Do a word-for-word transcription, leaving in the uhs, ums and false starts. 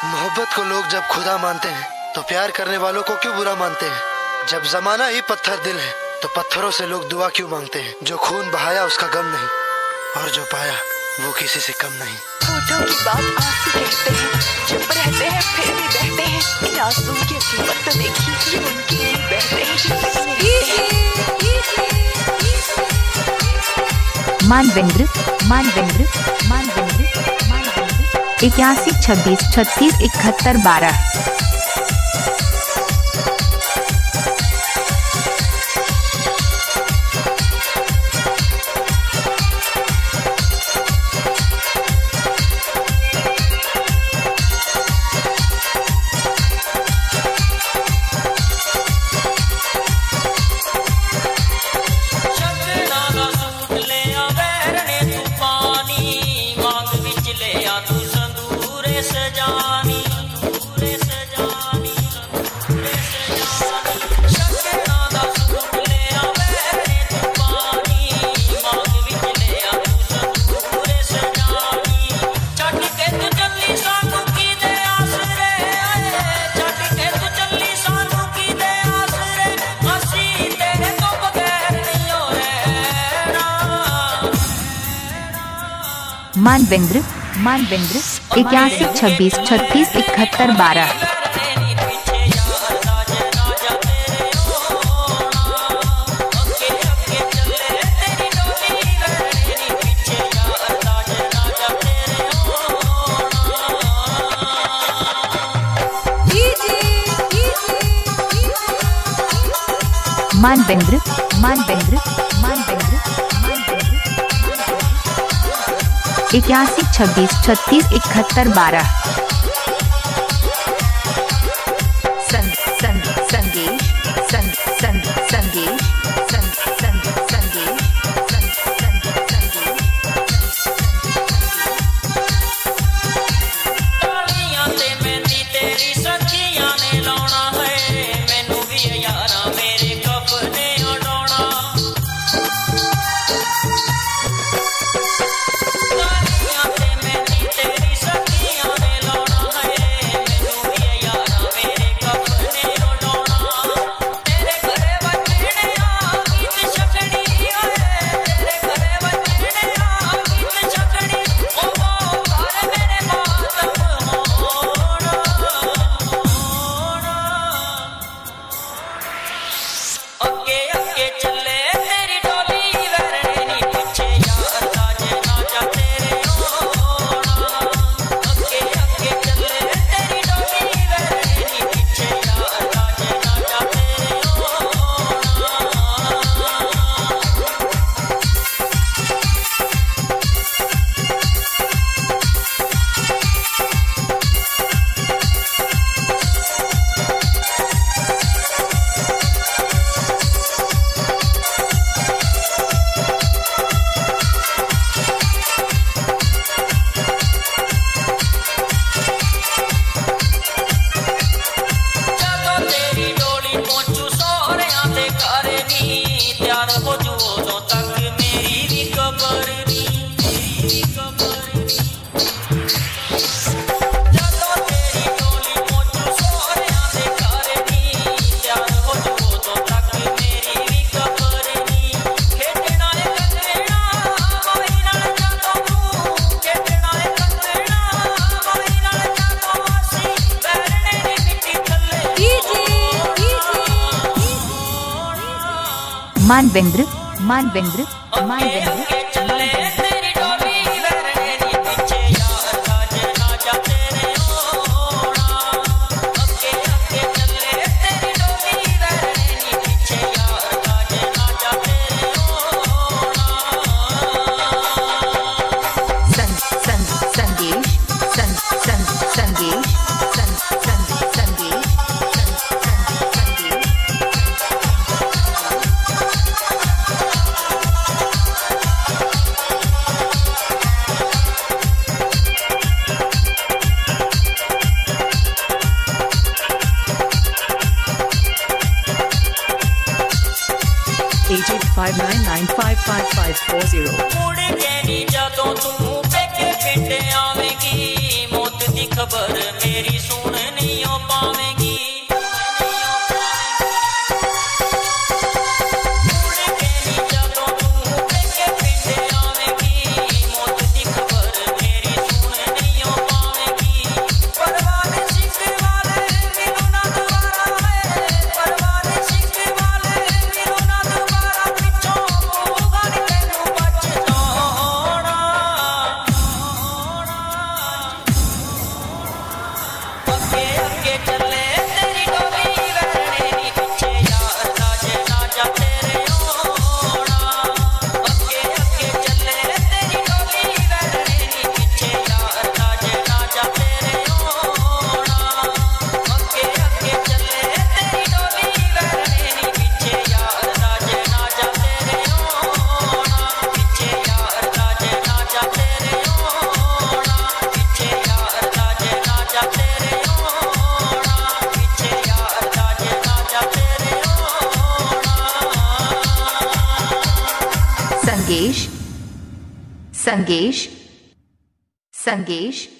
मोहब्बत को लोग जब खुदा मानते हैं तो प्यार करने वालों को क्यों बुरा मानते हैं। जब जमाना ही पत्थर दिल है तो पत्थरों से लोग दुआ क्यों मांगते हैं। जो खून बहाया उसका गम नहीं, और जो पाया वो किसी से कम नहीं। होठों की बात आंसू कहते हैं, चुप रहते हैं फिर भी बहते हैं। इन आंसू की कीमत तो देखिए, ये उनके लिए बहते हैं। मानवेंद्र मानवेंद्र मानवेंद्र मानवेंद्र इक्यासी छब्बीस छत्तीस इकहत्तर बारह। मानवेंद्र मानवेंद्र इक्यासी छब्बीस छत्तीस इकहत्तर बारह। मानवेंद्र मानवेंद्र मानवेंद्र इक्यासी छब्बीस छत्तीस इकहत्तर बारह। संग संग संगेश संग संग संगेश संग संग संगेश संग संग संगेश। तालियां ते मेहंदी तेरी सखियां ने लाउणा है, मैनू भी यारा मेरे कफने उड़ाउणा। Manvendra Manvendra Manvendra eight eight five nine nine five five five four zero। मुड़ के नी जदों तू पेके पिंड आवेगी, मौत दी खबर मेरी संगेश संगेश संगेश